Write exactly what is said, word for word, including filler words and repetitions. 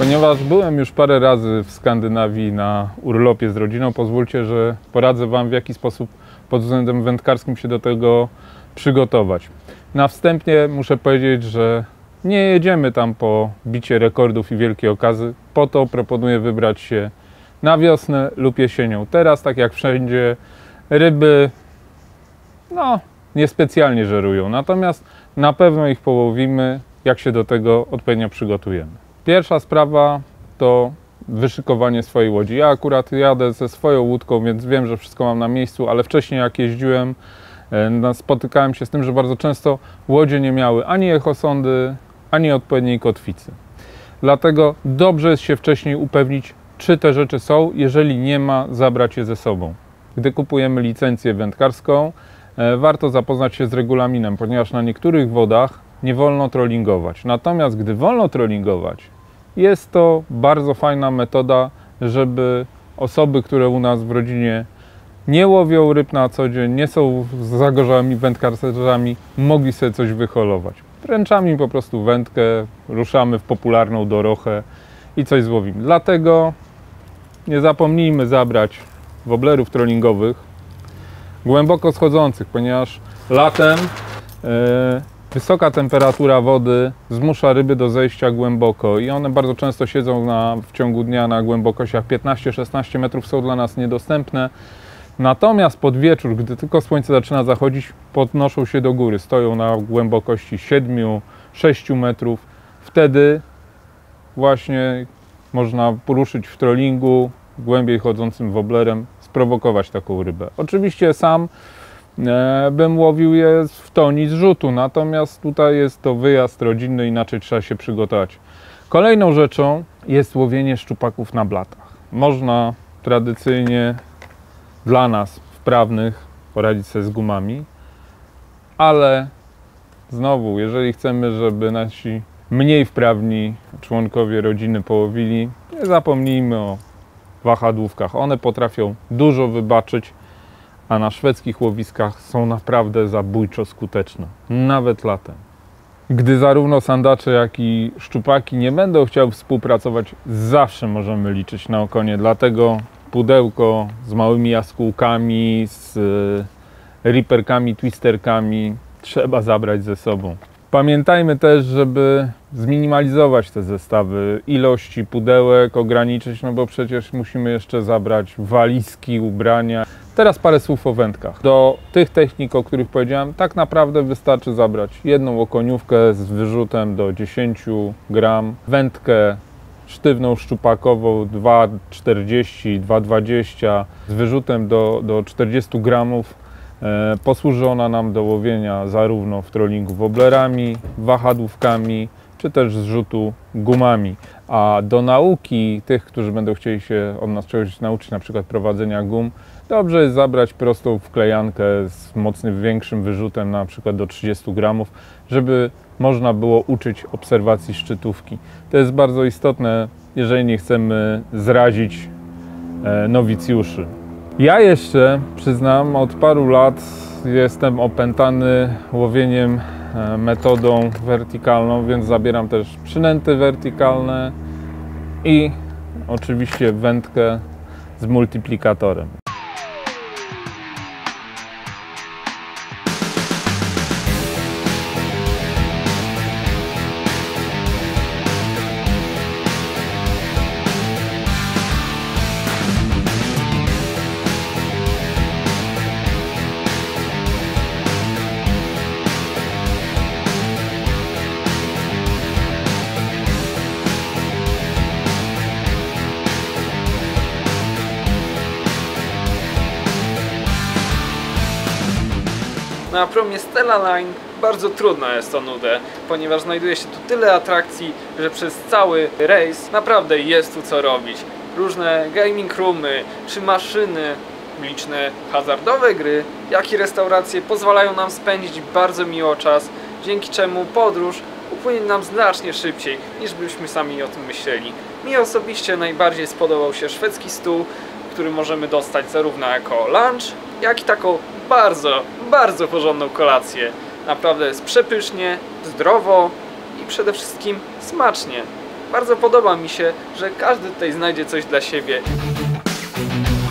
Ponieważ byłem już parę razy w Skandynawii na urlopie z rodziną, pozwólcie, że poradzę Wam, w jaki sposób pod względem wędkarskim się do tego przygotować. Na wstępie muszę powiedzieć, że nie jedziemy tam po bicie rekordów i wielkie okazy. Po to proponuję wybrać się na wiosnę lub jesienią. Teraz, tak jak wszędzie, ryby no, niespecjalnie żerują. Natomiast na pewno ich połowimy, jak się do tego odpowiednio przygotujemy. Pierwsza sprawa to wyszykowanie swojej łodzi. Ja akurat jadę ze swoją łódką, więc wiem, że wszystko mam na miejscu, ale wcześniej jak jeździłem, spotykałem się z tym, że bardzo często łodzie nie miały ani echosondy, ani odpowiedniej kotwicy. Dlatego dobrze jest się wcześniej upewnić, czy te rzeczy są. Jeżeli nie ma, zabrać je ze sobą. Gdy kupujemy licencję wędkarską, warto zapoznać się z regulaminem, ponieważ na niektórych wodach nie wolno trollingować. Natomiast gdy wolno trollingować, jest to bardzo fajna metoda, żeby osoby, które u nas w rodzinie nie łowią ryb na co dzień, nie są zagorzałymi wędkarzami, mogli sobie coś wyholować. Wręczamy im po prostu wędkę, ruszamy w popularną dorochę i coś złowimy. Dlatego nie zapomnijmy zabrać woblerów trollingowych głęboko schodzących, ponieważ latem yy, wysoka temperatura wody zmusza ryby do zejścia głęboko i one bardzo często siedzą na, w ciągu dnia na głębokościach piętnaście szesnaście metrów, są dla nas niedostępne. Natomiast pod wieczór, gdy tylko słońce zaczyna zachodzić, podnoszą się do góry, stoją na głębokości siedmiu sześciu metrów. Wtedy właśnie można poruszyć w trollingu głębiej chodzącym woblerem, sprowokować taką rybę. Oczywiście sam e, bym łowił je w toni zrzutu, natomiast tutaj jest to wyjazd rodzinny, inaczej trzeba się przygotować. Kolejną rzeczą jest łowienie szczupaków na blatach. Można tradycyjnie dla nas, wprawnych, poradzić sobie z gumami, ale znowu, jeżeli chcemy, żeby nasi mniej wprawni członkowie rodziny połowili, nie zapomnijmy o wahadłówkach. One potrafią dużo wybaczyć, a na szwedzkich łowiskach są naprawdę zabójczo skuteczne, nawet latem. Gdy zarówno sandacze, jak i szczupaki nie będą chciały współpracować, zawsze możemy liczyć na okonie, dlatego pudełko z małymi jaskółkami, z riperkami, twisterkami trzeba zabrać ze sobą. Pamiętajmy też, żeby zminimalizować te zestawy, ilości pudełek ograniczyć, no bo przecież musimy jeszcze zabrać walizki, ubrania. Teraz parę słów o wędkach. Do tych technik, o których powiedziałem, tak naprawdę wystarczy zabrać jedną okoniówkę z wyrzutem do dziesięciu gram, wędkę sztywną szczupakową dwa czterdzieści, dwa dwadzieścia z wyrzutem do, do czterdziestu gramów. E, posłuży ona nam do łowienia zarówno w trollingu woblerami, wahadłówkami, czy też zrzutu gumami. A do nauki tych, którzy będą chcieli się od nas czegoś nauczyć, na przykład prowadzenia gum, dobrze jest zabrać prostą wklejankę z mocnym, większym wyrzutem, na przykład do trzydziestu gramów, żeby można było uczyć obserwacji szczytówki. To jest bardzo istotne, jeżeli nie chcemy zrazić e, nowicjuszy. Ja jeszcze, przyznam, od paru lat jestem opętany łowieniem e, metodą wertykalną, więc zabieram też przynęty wertykalne i oczywiście wędkę z multiplikatorem. Na promie Stella Line bardzo trudno jest o nudę, ponieważ znajduje się tu tyle atrakcji, że przez cały rejs naprawdę jest tu co robić. Różne gaming roomy czy maszyny, liczne hazardowe gry, jak i restauracje pozwalają nam spędzić bardzo miło czas, dzięki czemu podróż upłynie nam znacznie szybciej niż byśmy sami o tym myśleli. Mi osobiście najbardziej spodobał się szwedzki stół, który możemy dostać zarówno jako lunch, jak i taką bardzo, bardzo porządną kolację. Naprawdę jest przepysznie, zdrowo i przede wszystkim smacznie. Bardzo podoba mi się, że każdy tutaj znajdzie coś dla siebie.